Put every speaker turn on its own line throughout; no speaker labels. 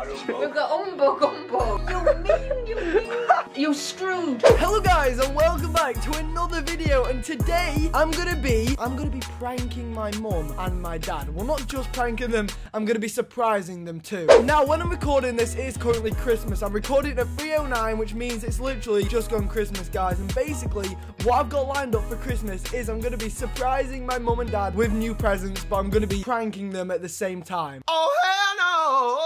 We've got humbug. You mean. You're screwed.
Hello guys and welcome back to another video, and today I'm gonna be pranking my mum and my dad. Well, not just pranking them, I'm gonna be surprising them too. Now when I'm recording this, it is currently Christmas. I'm recording it at 3:09, which means it's literally just gone Christmas, guys. And basically what I've got lined up for Christmas is I'm gonna be surprising my mum and dad with new presents, but I'm gonna be pranking them at the same time. Oh hell no!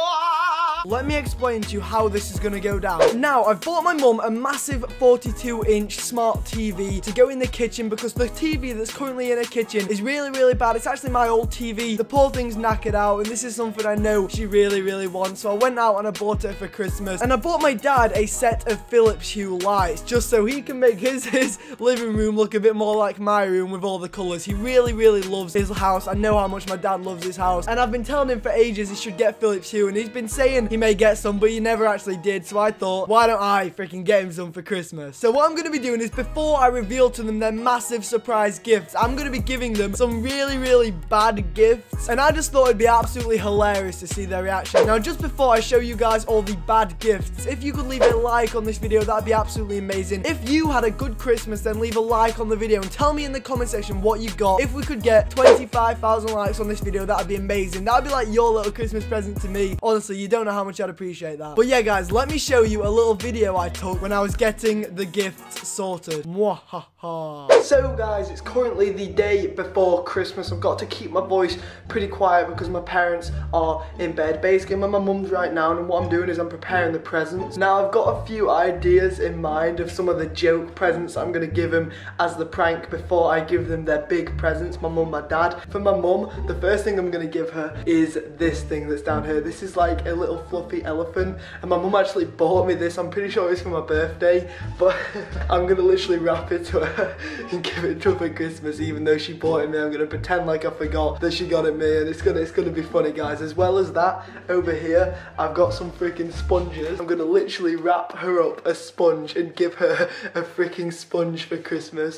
Let me explain to you how this is gonna go down. Now, I've bought my mum a massive 42-inch smart TV to go in the kitchen because the TV that's currently in her kitchen is really, really bad. It's actually my old TV. The poor thing's knackered out, and this is something I know she really, really wants. So I went out and I bought it for Christmas. And I bought my dad a set of Philips Hue lights just so he can make his living room look a bit more like my room with all the colors. He really, really loves his house. I know how much my dad loves his house. And I've been telling him for ages he should get Philips Hue, and he's been saying he may get some, but he never actually did. So I thought, why don't I freaking get him some for Christmas? So what I'm going to be doing is, before I reveal to them their massive surprise gifts, I'm going to be giving them some really, really bad gifts. And I just thought it'd be absolutely hilarious to see their reaction. Now, just before I show you guys all the bad gifts, if you could leave a like on this video, that'd be absolutely amazing. If you had a good Christmas, then leave a like on the video and tell me in the comment section what you got. If we could get 25,000 likes on this video, that'd be amazing. That'd be like your little Christmas present to me. Honestly, you don't know how much I'd appreciate that. But yeah, guys, let me show you a little video I took when I was getting the gifts sorted. Mwahaha. So guys, it's currently the day before Christmas. I've got to keep my voice pretty quiet because my parents are in bed. Basically, I'm at my mum's right now, and what I'm doing is I'm preparing the presents. Now, I've got a few ideas in mind of some of the joke presents I'm going to give them as the prank before I give them their big presents, my mum, my dad. For my mum, the first thing I'm going to give her is this thing that's down here. This is like a little fluffy elephant, and my mum actually bought me this. I'm pretty sure it's for my birthday, but I'm going to literally wrap it to her and give it to her for Christmas. Even though she bought it me, I'm going to pretend like I forgot that she got it me, and it's gonna be funny, guys. As well as that, over here, I've got some freaking sponges. I'm going to literally wrap her up a sponge and give her a freaking sponge for Christmas.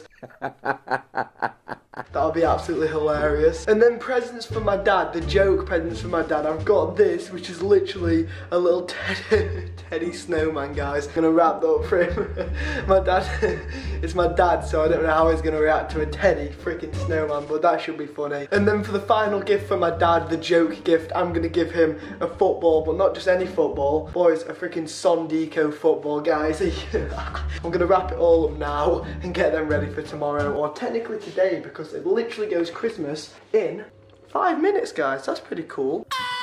That'll be absolutely hilarious. And then presents for my dad, the joke presents for my dad. I've got this, which is literally a little teddy snowman, guys. I'm gonna wrap that up for him. My dad, it's my dad, so I don't know how he's gonna react to a teddy freaking snowman, but that should be funny. And then for the final gift for my dad, the joke gift, I'm gonna give him a football, but not just any football. Boys, a freaking Sondico football, guys. I'm gonna wrap it all up now and get them ready for tomorrow, or technically today, because it literally goes Christmas in 5 minutes, guys. That's pretty cool.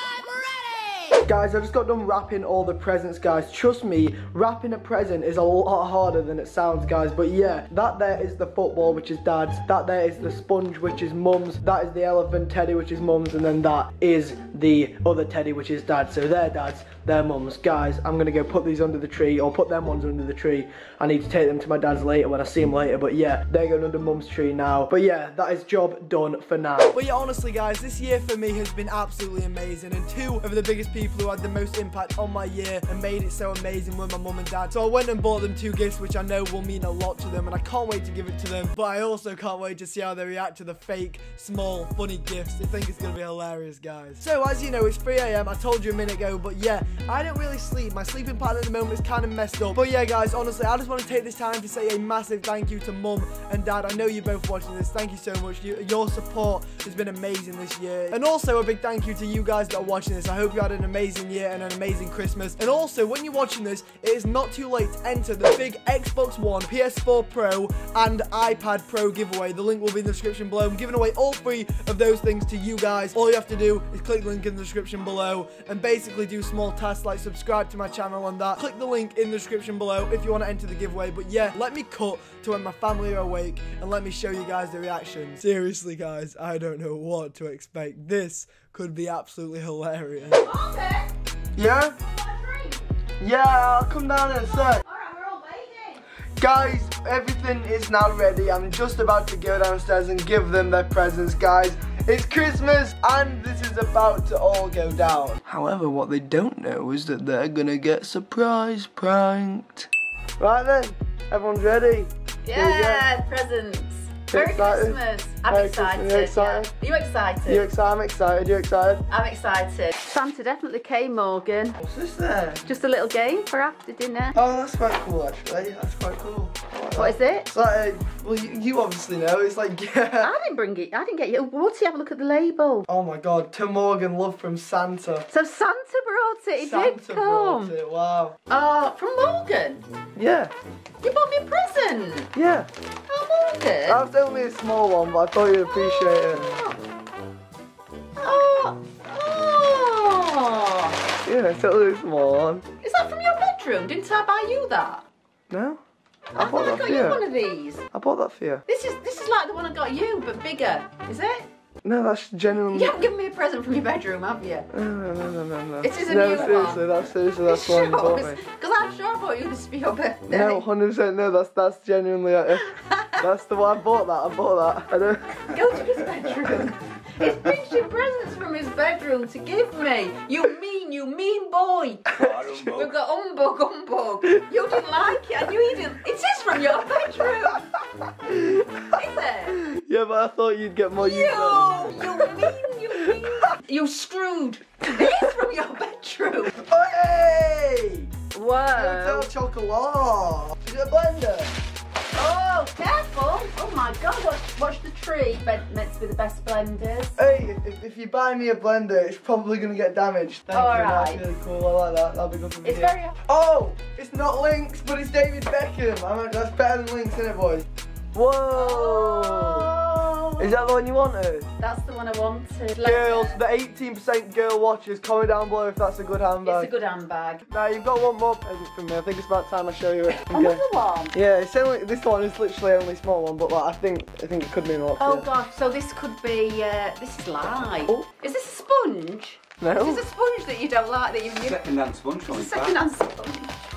Guys, I just got done wrapping all the presents, guys. Trust me, wrapping a present is a lot harder than it sounds, guys. But yeah, that there is the football, which is dad's. That there is the sponge, which is mum's. That is the elephant teddy, which is mum's. And then that is the other teddy, which is dad's. So they're dad's, they're mum's. Guys, I'm going to go put these under the tree, or put them ones under the tree. I need to take them to my dad's later when I see him later. But yeah, they're going under mum's tree now. But yeah, that is job done for now. But yeah, honestly, guys, this year for me has been absolutely amazing. And two of the biggest people who had the most impact on my year and made it so amazing with my mum and dad. So I went and bought them 2 gifts, which I know will mean a lot to them, and I can't wait to give it to them. But I also can't wait to see how they react to the fake, small, funny gifts. I think it's going to be hilarious, guys. So as you know, it's 3 AM. I told you a minute ago, but yeah, I don't really sleep. My sleeping pattern at the moment is kind of messed up. But yeah, guys, honestly, I just want to take this time to say a massive thank you to mum and dad. I know you're both watching this. Thank you so much. Your support has been amazing this year. And also a big thank you to you guys that are watching this. I hope you had an amazing year and an amazing Christmas. And also, when you're watching this, it is not too late to enter the big Xbox One, PS4 Pro, and iPad Pro giveaway. The link will be in the description below. I'm giving away all 3 of those things to you guys. All you have to do is click the link in the description below and basically do small tasks like subscribe to my channel and that. Click the link in the description below if you want to enter the giveaway. But yeah, let me cut to when my family are awake and let me show you guys the reaction. Seriously, guys, I don't know what to expect. This could be absolutely hilarious.
Okay.
Yeah? Yeah, I'll come down in a sec.
Alright, we're all waiting.
Guys, everything is now ready. I'm just about to go downstairs and give them their presents, guys. It's Christmas and this is about to all go down. However, what they don't know is that they're gonna get surprise pranked. Right then, everyone's ready?
Yeah, presents. Merry
excited?
Christmas. I'm
Merry
excited.
Christmas. Are you excited?
Yeah. Are you excited?
You excited? I'm excited. You excited?
I'm excited. Santa definitely came, Morgan.
What's this there?
Just a little game for after dinner.
Oh, that's quite cool actually. That's quite cool.
What is it?
It's like, well, you obviously know. It's like, yeah.
I didn't bring it. I didn't get you. What's he? Have a look at the label.
Oh my God, to Morgan, love from Santa.
So Santa brought it. He
Santa
did come.
brought it. Wow.
From Morgan.
Yeah.
You bought me a present.
Yeah.
Oh, Morgan.
That's only a small one, but I thought you'd appreciate it.
Oh.
Yeah, it's only a small one.
Is that from your bedroom? Didn't I buy you that?
No.
I thought I got you one of these.
I bought that for you.
This is like the one I got you, but bigger. Is it?
No, that's genuinely.
You haven't given me a present from your bedroom, have you?
No.
It is a
no,
new
seriously,
one.
seriously, that's the one you bought me.
Because I'm sure I bought you this for your birthday.
No, 100% no, that's genuinely that's the one. I bought that. I don't.
Go to his bedroom. He's pinching presents from his bedroom to give me. You mean boy. We've got humbug. You didn't like it. I knew you didn't. It is from your bedroom. Is it?
Yeah, but I thought you'd get more use
You mean. You're screwed. It is from your bedroom.
Hey!
Whoa.
Hotel chocolate. Is it a blender?
Oh, careful. Oh my God, watch the tree. Meant to be the best blenders.
Hey, if you buy me a blender, it's probably going to get damaged. Thank you,
Alright.
that's really cool. I like that. That'll be good for me.
It's very...
Oh, it's not Lynx, but it's David Beckham. I mean, that's better than Lynx, isn't it, boys? Whoa!
Oh.
Is that the one you wanted?
That's the one I wanted.
Girls, the 18% girl watchers, comment down below if that's a good handbag.
It's a good handbag.
Now you've got one more present from me. I think it's about time I show you it. Okay.
Another one?
Yeah, it's only, this one is literally only a small one, but like, I think it could mean a lot.
Oh gosh, so this could be, this is live.
Oh.
Is this a sponge?
No.
Is this a sponge that you don't like that you've used?
Second-hand sponge on
It's a second-hand sponge.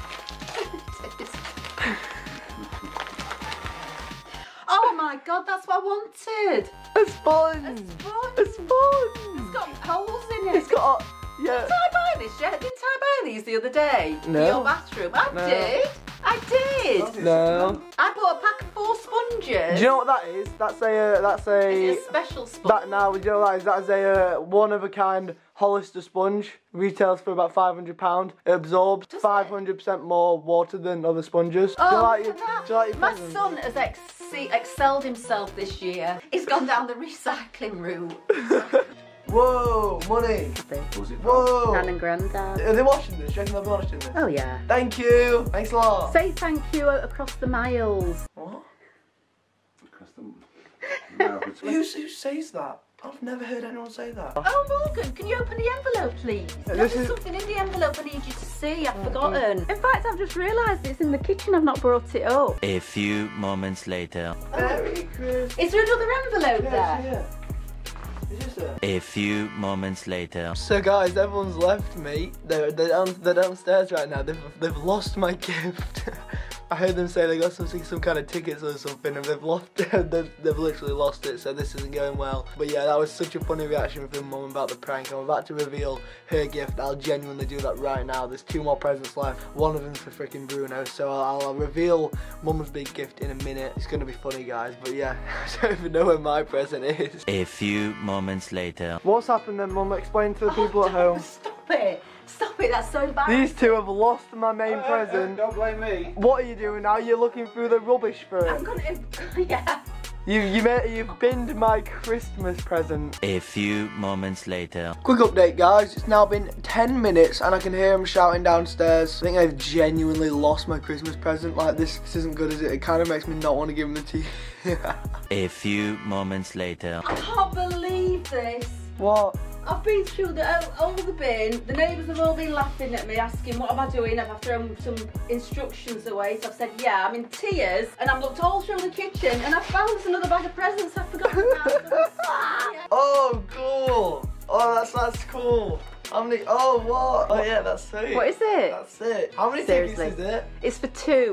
Oh my God, that's what I wanted.
A sponge.
A sponge.
A sponge.
It's got holes in it.
It's got. Yeah.
Didn't I buy this yet? Didn't I buy these the other day?
No.
For your bathroom? I did.
No.
I bought a pack of 4 sponges.
Do you know what that is? That's
Is it a special sponge?
That now, do you know what that is? That is a one-of-a-kind Hollister sponge. Retails for about £500. It absorbs 500% more water than other sponges.
Oh,
do you like
look at
your
that. My
present?
son has excelled himself this year. He's gone down the recycling route.
Whoa, money.
Was it
Whoa.
Nan and Grandad.
Are they watching this? Do you reckon they'll be watching this?
Oh yeah.
Thank you. Thanks a lot.
Say thank you across the miles.
What?
Who
Who says that? I've never heard anyone say that.
Oh Morgan, can you open the envelope please?
This
There's
is-
something in the envelope I need you to see. I've forgotten. In fact, I've just realised it's in the kitchen. I've not brought it up.
A few moments later.
Merry Christmas.
Is there another envelope there?
Yeah. Is this it?
A few moments later.
So guys, everyone's left me. They're downstairs right now. They've lost my gift. I heard them say they got some kind of tickets or something, and they've literally lost it. So this isn't going well. But yeah, that was such a funny reaction from Mum about the prank. I'm about to reveal her gift. I'll genuinely do that right now. There's 2 more presents left. One of them's for freaking Bruno. So I'll reveal Mum's big gift in a minute. It's gonna be funny, guys. But yeah, I don't even know where my present is.
A few moments later.
What's happened then, Mum? Explain to the people at home.
Stop it. Stop it. That's so embarrassing.
These 2 have lost my main present.
Don't blame me.
What are you doing now? You're looking through the rubbish for
I'm
it.
gonna. Yeah.
You've binned my Christmas present.
A few moments later.
Quick update, guys. It's now been 10 minutes and I can hear them shouting downstairs. I think I've genuinely lost my Christmas present. Like, this isn't good, is it? It kind of makes me not want to give them the tea.
A few moments later.
I can't believe this.
What?
I've been through all the bin. The neighbours have all been laughing at me, asking what am I doing. Have I thrown some instructions away? So I've said, yeah, I'm in tears. And I've looked all through the kitchen and I found there's another bag of presents I've forgotten about.
Oh, cool. Oh, that's cool. How many? Oh, what? Oh, yeah, that's sweet.
What is it?
That's it. How many
Seriously.
tickets is it?
It's for 2.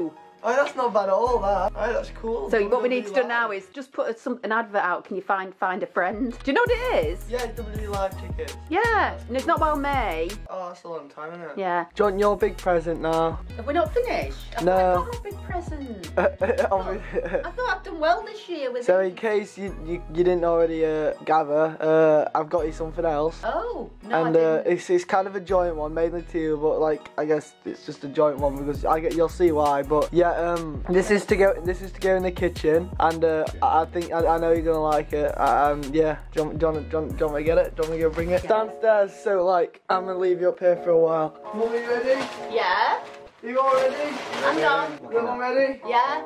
Oh, that's not bad at all, that. Oh, that's cool.
So what we need to do now is just put an advert out. Can you find a friend? Do you know what it is?
Yeah, WD Live tickets.
Yeah, and it's not well May.
Oh, that's a long time, isn't it?
Yeah.
Do you want your big present now?
Have we not finished?
No.
I got my big present. I thought I'd done well this year with
So
it.
in case you didn't already gather, I've got you something else.
Oh, no,
And
I didn't.
it's kind of a joint one, mainly to you, but like I guess it's just a joint one because you'll see why. But yeah, this is to go in the kitchen, and I think I know you're gonna like it. Yeah, do you want me to get it? Do you want me to go bring it downstairs? So like I'm gonna leave you up here for a while. Mum, are you ready?
Yeah?
You all ready?
I'm on.
Mum, ready?
Yeah?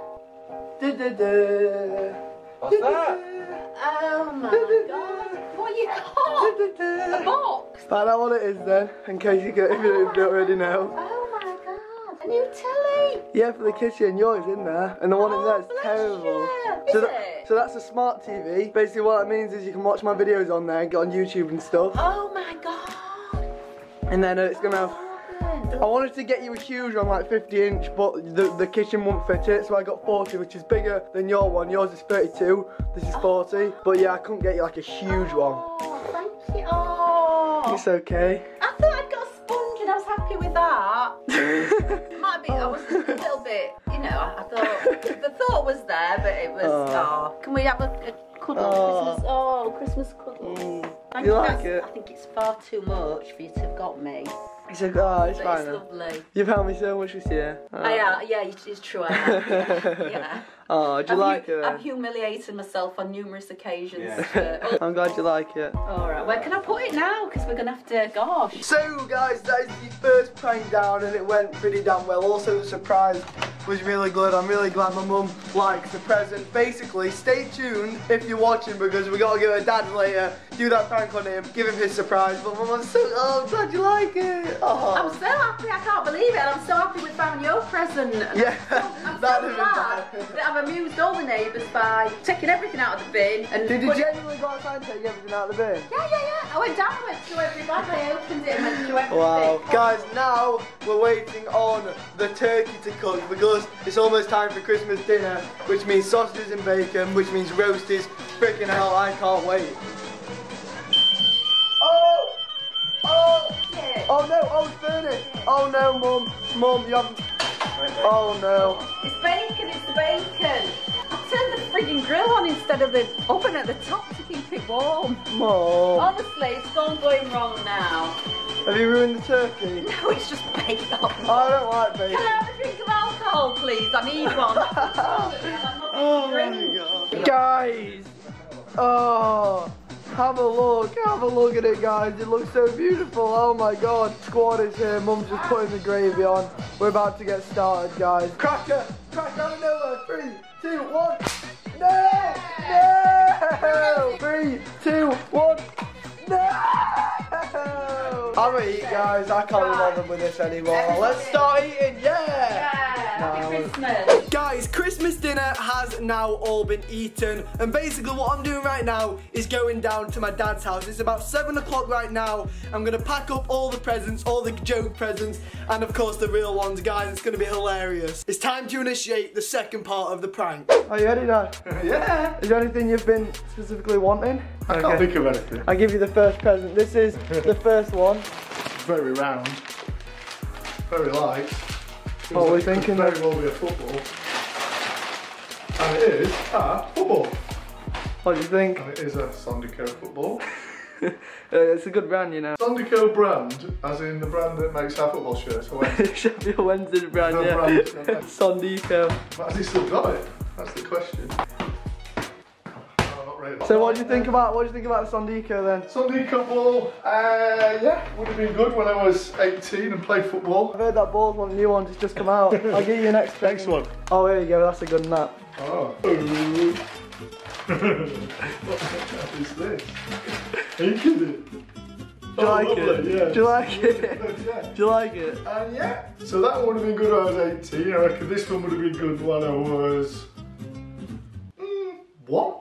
What's that?
Oh my god. What you got? A box?
Find out what it is then, in case if you don't already know.
Oh my god. A new telly.
Yeah, for the kitchen, yours in there, and the one in there is
bless
terrible.
you.
So,
Is it?
so that's a smart TV. Basically what that means is you can watch my videos on there, get on YouTube and stuff.
Oh my god.
And then it's gonna have... I wanted to get you a huge one, like 50-inch, but the kitchen won't fit it, so I got 40, which is bigger than your one. Yours is 32, this is 40. But yeah, I couldn't get you like a huge one.
Oh, thank you. Oh.
It's okay.
I thought I'd got a sponge and I was happy with that. Might be, I was a little bit, you know, I thought, the thought was there, but it was, oh. Can we have a cuddle? Christmas cuddle. Thank
You like it?
I think it's far too much for you to have got me.
It's like, oh, it's
But
fine.
it's lovely.
You've helped me so much this year. Oh.
Yeah, it's true I have. Yeah.
Oh, do you like it?
I've humiliated myself on numerous occasions.
Yeah.
I'm glad you like it.
Alright, where can I put it now? Because we're going to have to, gosh.
So guys, that is the first prank down and it went pretty damn well. Also the surprise was really good. I'm really glad my mum likes the present. Basically, stay tuned if you're watching because we got to give her dad later, do that prank on him, give him his surprise. But mum, I'm glad you like it. Oh.
I'm so happy, I can't believe it. I'm so happy we found your present.
Yeah,
I'm so
that'd have
glad
been bad.
that I've amused all the neighbours by taking everything out of the bin. And
Did you
put-
genuinely go outside and take everything out of the bin?
Yeah. I went down, went through every bag, I opened it and went through everything.
Wow. Guys, now we're waiting on the turkey to cook because it's almost time for Christmas dinner, which means sausages and bacon, which means roasties. Freaking hell, I can't wait. Oh! Oh!
Yeah.
Oh no, oh it's burning. Oh no, Mum, you haven't... Oh no.
It's bacon, it's the bacon. I turned the frigging grill on instead of the oven at the top to keep it warm.
Mum.
Honestly, it's all going wrong now.
Have you ruined the turkey?
No, it's just bacon.
I don't like bacon.
Can I have a drink of alcohol, please? I need one.
Oh my god. Guys! Oh, have a look at it guys, it looks so beautiful, oh my god. Squad is here, Mum's just putting the gravy on. We're about to get started guys. Cracker out of nowhere, 3, 2, 1. No! No! 3, 2, 1. No! I'm gonna eat guys, I can't be bothered with this anymore. Let's start eating, yeah!
Happy Christmas.
Guys, Christmas dinner has now all been eaten, and basically what I'm doing right now is going down to my dad's house. It's about 7 o'clock right now. I'm gonna pack up all the presents, all the joke presents, and of course the real ones, guys. It's gonna be hilarious. It's time to initiate the second part of the prank. Are you ready, Dad?
Yeah.
Is there anything you've been specifically wanting?
I can't think of anything.
I'll give you the first present. This is the first one.
It's very round. Very light.
What are we thinking
It
of?
could very well be a football. And it is a football.
What do you think?
And it is a Sondico football.
It's a good brand, you know.
Sondico brand, as in the brand that makes our football shirts. So
Sheffield Wednesday brand,
No
yeah.
brand.
Sondico.
has he still got it? That's the question. Oh, not really.
So what do you think about the Sondico then?
Sondico ball, yeah, would have been good when I was 18 and played football.
I've heard that ball's one of the new ones, it's just come out. I'll give you your next
Next
present.
one.
Oh, here you go, that's a good nap.
Oh. What is this? Are you kidding?
Do you like it?
Yeah.
Do you like it?
Yeah.
Do you like it?
And yeah, so that one would have been good when I was 18. I reckon this one would have been good when I was... what?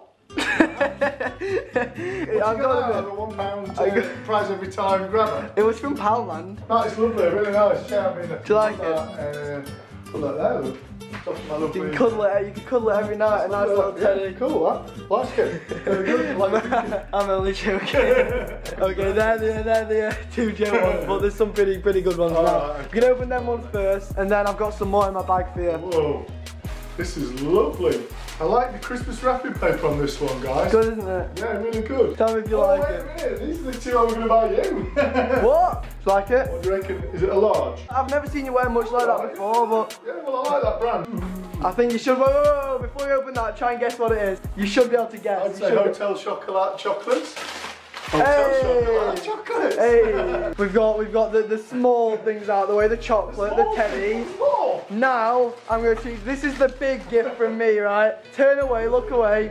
I've got
a £1 prize every time grabber.
it was from Poundland.
That is lovely, really nice. Yeah, I mean,
Do you like
it? Put that there, look.
You can cuddle it every night, a nice little teddy.
Cool, huh? Like it. Very good. Like it.
I'm only joking. Okay, they're the two joke ones, but there's some pretty good ones now.
Right,
You can open them ones first, and then I've got some more in my bag for you.
Whoa, this is lovely. I like the Christmas wrapping paper on this one, guys.
Good, isn't it?
Yeah, really good.
Tell me if you
Oh,
like
wait
it.
a minute, these are the two I was going to buy you.
What? Do you like it?
What do you reckon? Is it a large?
I've never seen you wear much like that before, but
Yeah, well, I like that brand.
I think you should. Whoa, before you open that, try and guess what it is. You should be able to guess.
I'd
You
say
should be-
Hotel Chocolat chocolates.
Hey!
Hotel Chocolat chocolates.
Hey, we've got the small things out of the way, the chocolate, the teddy.
Oh,
Now I'm going to choose. This is the big gift from me, right? Turn away, look away.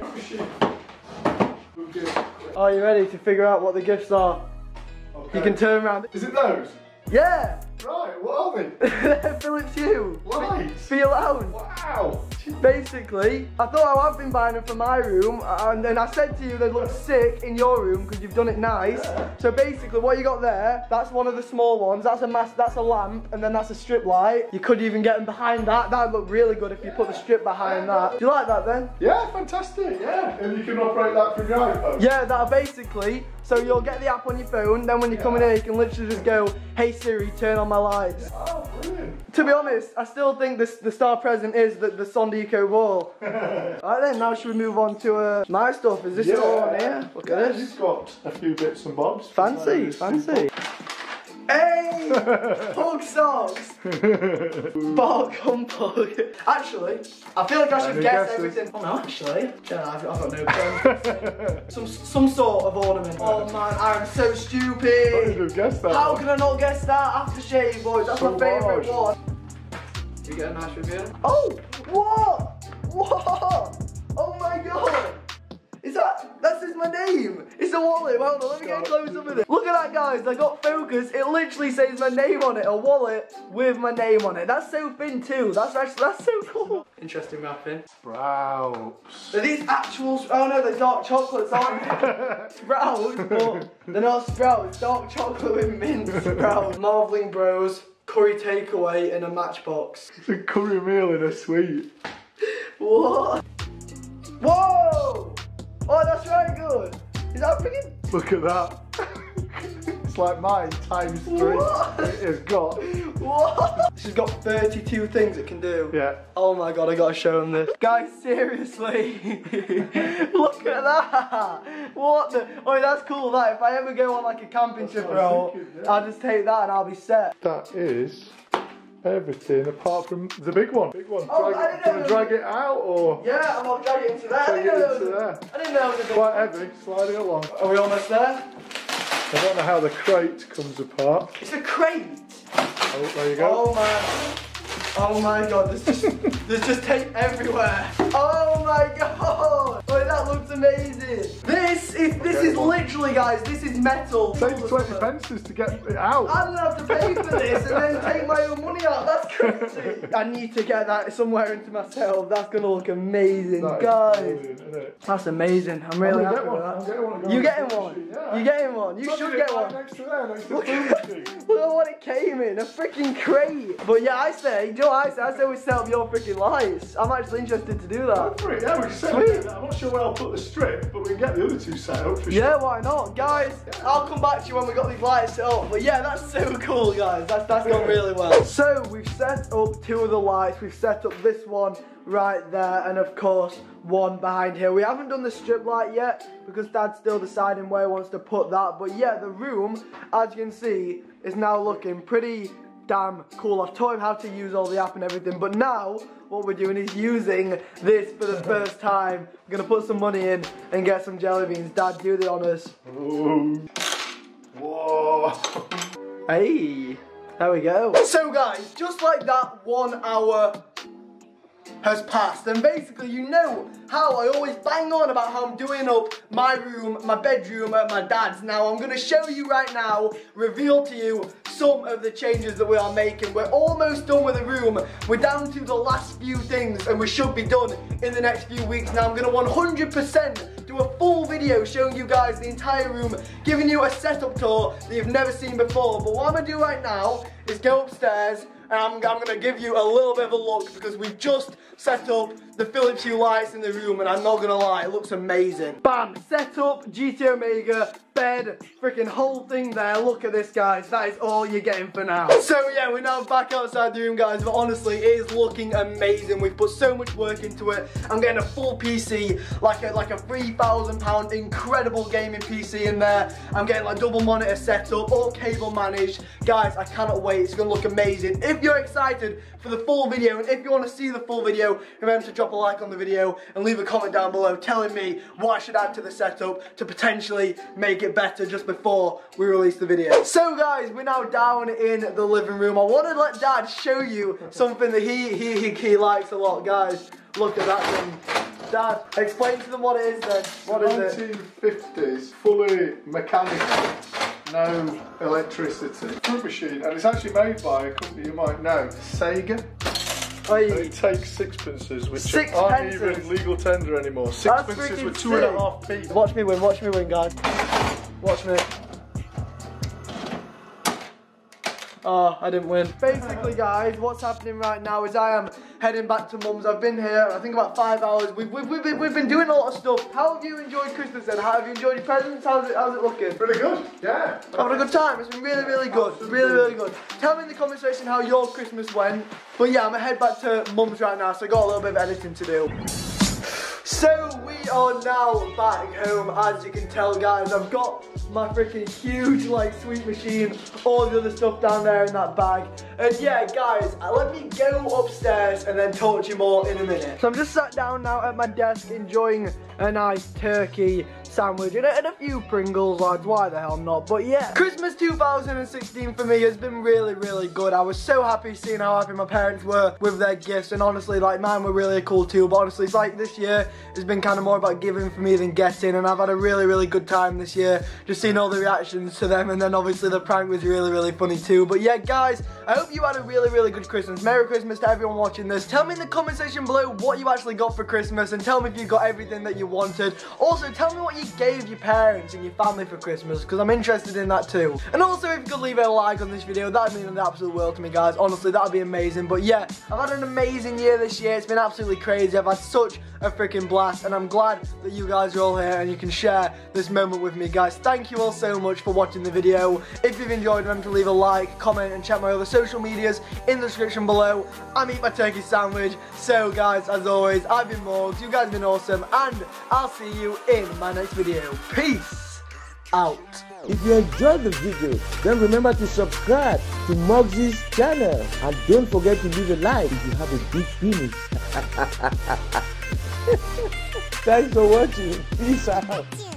Are you ready to figure out what the gifts are?
okay.
You can turn around.
Is it those?
Yeah,
Right, what are they?
they're Philips Hue.
Lights.
For your lounge.
Wow.
Basically, I thought I've been buying them for my room, and then I said to you they look sick in your room because you've done it nice. So basically, what you got there, that's one of the small ones. That's a lamp, and then that's a strip light. You could even get them behind that. That would look really good if you put the strip behind that. Do you like that then?
Yeah, fantastic, yeah. And you can operate that from your iPhone.
Yeah, that'll basically. So you'll get the app on your phone. Then when you come in here, you can literally just go, "Hey Siri, turn on my lights."
Oh, brilliant.
To be honest, I still think the star present is the Sondico ball. Alright then, now should we move on to my stuff? Is this all on here? Look at this.
He's got a few bits and bobs.
Fancy, fancy. Hey! Pug socks! Bark humbug. Actually, I feel like I should
Any
guess
guesses?
everything. Oh no, actually. Yeah, I've got no pen. some sort of ornament. Oh man, I'm so
How
stupid.
did you guess that?
How
one?
can I not guess that? Aftershave, boys. That's
So
my favourite
large.
one. You get a nice review? Oh! What? What? Oh my god! That says my name! It's a wallet, hold on, let me get a close up of it. Look at that, guys, I got focus. It literally says my name on it, a wallet with my name on it. That's so thin too, that's so cool. Interesting wrapping.
Sprouts.
Are these actual, oh no, they're dark chocolates, aren't they? Sprouts, but they're not sprouts, dark chocolate with mint sprouts. Marveling Bros, curry takeaway in a matchbox.
It's a curry meal in a sweet.
What? Whoa! Oh, that's right good. Is that freaking?
Look at that. It's like mine times 3.
What?
It has got.
What? She's got 32 things it can do.
Yeah.
Oh my god, I gotta show them this. Guys, seriously. Look at that. What the? Oh, that's cool, that. If I ever go on like a camping trip,
what I was
bro,
thinking, yeah.
I'll just take that and I'll be set.
That is everything apart from the big one. Big one.
Oh,
drag
I
it,
didn't
do you want
know.
to drag it out or?
Yeah, I'm gonna drag it into there.
Drag it into there.
I didn't know it was a big
Quite heavy, sliding along.
Are we almost there?
I don't know how the crate comes apart.
It's a crate.
Oh, there you go.
Oh man. Oh my god, there's just tape everywhere. Oh my god. Oh, that looks amazing. This is literally, guys, this is metal.
It takes 20 pences to get it out.
I'm gonna have to pay for this and then take my own money out. That's crazy. I need to get that somewhere into myself. That's gonna look amazing,
That is
guys.
brilliant, isn't it?
That's amazing. I'm really
gonna
happy
get
with
one. I'm
that.
getting one.
You getting one?
Yeah.
You getting one? You
Look
should
at
get
it right
one.
next to there, next to the
Look
food
at
machine.
look at what it came in, a freaking crate. But yeah, I say, do you know what I say? I say we set up your freaking lights. I'm actually interested to do
Go
that.
for it, yeah, we can set
Sweet.
it. I'm not sure where I'll put the strip, but we can get the other two set up for
Yeah,
sure.
why not? Guys, I'll come back to you when we got these lights set up. But yeah, that's so cool, guys. That's gone really well. So we've set up 2 of the lights. We've set up this one right there, and of course one behind here. We haven't done the strip light yet because Dad's still deciding where he wants to put that. But yeah, the room, as you can see, is now looking pretty damn cool. I've taught him how to use all the app and everything, but now what we're doing is using this for the first time. We're gonna put some money in and get some jelly beans. Dad, do the honors.
Ooh. Whoa.
Hey, there we go. So guys, just like that, 1 hour has passed, and basically you know how I always bang on about how I'm doing up my room, my bedroom at my dad's. Now I'm going to show you right now, reveal to you some of the changes that we are making. We're almost done with the room. We're down to the last few things and we should be done in the next few weeks. Now I'm going to 100% do a full video showing you guys the entire room, giving you a setup tour that you've never seen before. But what I'm going to do right now is go upstairs and I'm going to give you a little bit of a look because we've just set up the Philips Hue lights in the room and I'm not going to lie, it looks amazing. Bam, set up, GT Omega, bed, freaking whole thing there. Look at this, guys, that is all you're getting for now. So yeah, we're now back outside the room, guys, but honestly, it is looking amazing. We've put so much work into it. I'm getting a full PC, like a £3,000 incredible gaming PC in there. I'm getting like double monitor setup, all cable managed. Guys, I cannot wait, it's going to look amazing. If you're excited for the full video, and if you want to see the full video, remember to drop a like on the video and leave a comment down below telling me what I should add to the setup to potentially make it better just before we release the video. So guys, we're now down in the living room. I want to let Dad show you something that he likes a lot. Guys, look at that thing. Dad, explain to them what it is then. What is it?
1950s, fully mechanical, no electricity. Fruit machine, and it's actually made by a company you might know, Sega. And it takes sixpences, which aren't even legal tender anymore. Sixpences with 2.5p.
Watch me win, guys. Watch me. Oh, I didn't win. Basically, guys, what's happening right now is I am heading back to Mum's. I've been here, I think, about 5 hours. We've been doing a lot of stuff. How have you enjoyed Christmas then? How have you enjoyed your presents? How's it looking?
Pretty good, yeah.
Having a good time. It's been really good. Really good. Tell me in the comment section how your Christmas went. But yeah, I'm gonna head back to Mum's right now, so I got a little bit of editing to do. So we are now back home. As you can tell, guys, I've got my freaking huge like sweet machine, all the other stuff down there in that bag. And yeah, guys, let me go upstairs and then talk to you more in a minute. So I'm just sat down now at my desk enjoying a nice turkey sandwich and a few Pringles, lads, why the hell not? But yeah, Christmas 2016 for me has been really good. I was so happy seeing how happy my parents were with their gifts, and honestly, like, mine were really cool too. But honestly, it's like this year has been kind of more about giving for me than getting, and I've had a really good time this year, just seeing all the reactions to them, and then obviously the prank was really funny too. But yeah, guys, I hope you had a really good Christmas. Merry Christmas to everyone watching this. Tell me in the comment section below what you actually got for Christmas, and tell me if you got everything that you wanted. Also, tell me what you gave your parents and your family for Christmas, because I'm interested in that too. And also, if you could leave a like on this video, that would mean the absolute world to me, guys. Honestly, that would be amazing. But yeah, I've had an amazing year this year. It's been absolutely crazy. I've had such a freaking blast, and I'm glad that you guys are all here and you can share this moment with me, guys. Thank you all so much for watching the video. If you've enjoyed, remember to leave a like, comment, and check my other social medias in the description below. I'm eating my turkey sandwich. So guys, as always, I've been Morgs, you guys have been awesome, and I'll see you in my next video. Peace out.
If you enjoyed the video, then remember to subscribe to Morgs' channel, and don't forget to leave a like if you have a big penis. Thanks for watching. Peace out.